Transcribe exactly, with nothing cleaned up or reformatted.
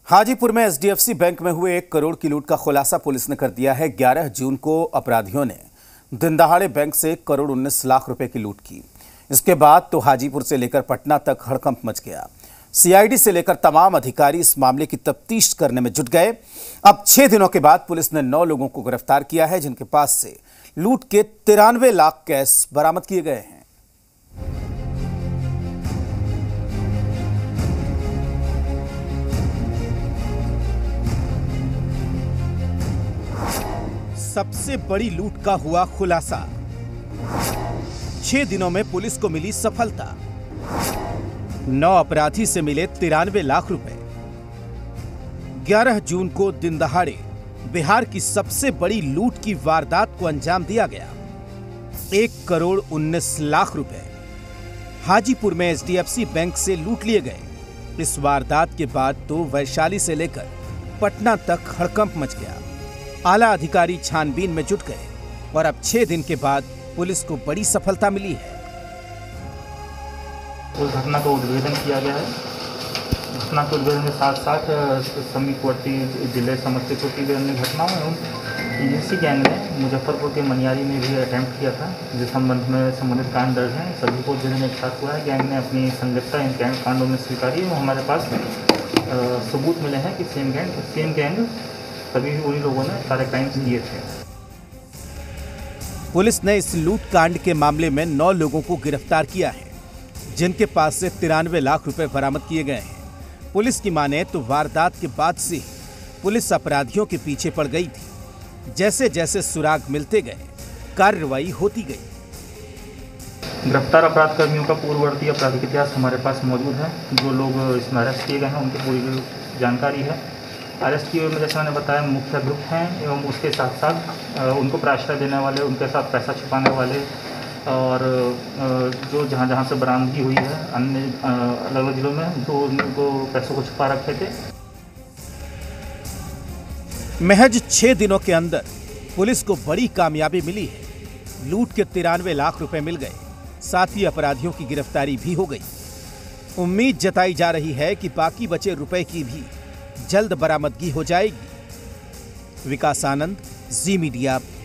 हाजीपुर में HDFC bank में हुए एक करोड़ की लूट का खुलासा पुलिस ने कर दिया है। ग्यारह जून को अपराधियों ने दिन दहाड़े बैंक से एक करोड़ उन्नीस लाख रुपए की लूट की। इसके बाद तो हाजीपुर से लेकर पटना तक हड़कंप मच गया। सीआईडी से लेकर तमाम अधिकारी इस मामले की तफ्तीश करने में जुट गए। अब छह दिनों के बाद पुलिस ने नौ लोगों को गिरफ्तार किया है, जिनके पास से लूट के तिरानवे लाख कैश बरामद किए गए हैं। सबसे बड़ी लूट का हुआ खुलासा। छह दिनों में पुलिस को मिली सफलता। नौ अपराधी से मिले तिरानवे लाख रुपए। ग्यारह जून को दिन दहाड़े बिहार की सबसे बड़ी लूट की वारदात को अंजाम दिया गया। एक करोड़ उन्नीस लाख रुपए हाजीपुर में एचडीएफसी बैंक से लूट लिए गए। इस वारदात के बाद तो वैशाली से लेकर पटना तक हड़कंप मच गया। आला अधिकारी छानबीन में जुट गए और अब छह दिन के बाद पुलिस को बड़ी सफलता मिली है। उस घटना का उद्भेदन किया गया है। घटना के उद्भेदन के साथ साथ समीपवर्ती जिले समस्तीपुर की अन्य घटनाओं एवं इसी गैंग ने मुजफ्फरपुर के मनियारी में भी अटैम्प्ट किया था, जिस संबंध में संबंधित कांड दर्ज हैं। सभी को जिले में एक साथ हुआ है। गैंग ने अपनी संलिप्तता इन गैंग कांडों में स्वीकारी है। हमारे पास सबूत मिले हैं कि सेम गैंग सेम गैंग सभी उन्हीं लोगों ने सारे क्राइम्स किए थे। पुलिस ने इस लूट कांड के मामले में नौ लोगों को गिरफ्तार किया है, जिनके पास से तिरानवे लाख रुपए बरामद किए गए हैं। पुलिस की माने तो वारदात के बाद से ही पुलिस अपराधियों के पीछे पड़ गई थी। जैसे जैसे सुराग मिलते गए, कार्रवाई होती गई। गिरफ्तार अपराध कर्मियों का पूर्ववर्ती आपराधिक इतिहास हमारे पास मौजूद है। जो लोग इसमें अरेस्ट किए गए हैं उनकी पूरी जानकारी है। अरेस्ट किए हुए में जैसे मैंने बताया मुख्य ग्रुप हैं एवं उसके साथ साथ उनको प्राश्रय देने वाले, उनके साथ पैसा छुपाने वाले और जो जहाँ जहाँ से बरामदगी हुई है अन्य अलग अलग जिलों में जो उनको पैसों को छुपा रखे थे। महज छह दिनों के अंदर पुलिस को बड़ी कामयाबी मिली है। लूट के तिरानवे लाख रुपए मिल गए, साथ ही अपराधियों की गिरफ्तारी भी हो गई। उम्मीद जताई जा रही है कि बाकी बचे रुपए की भी जल्द बरामदगी हो जाएगी। विकास आनंद, जी मीडिया,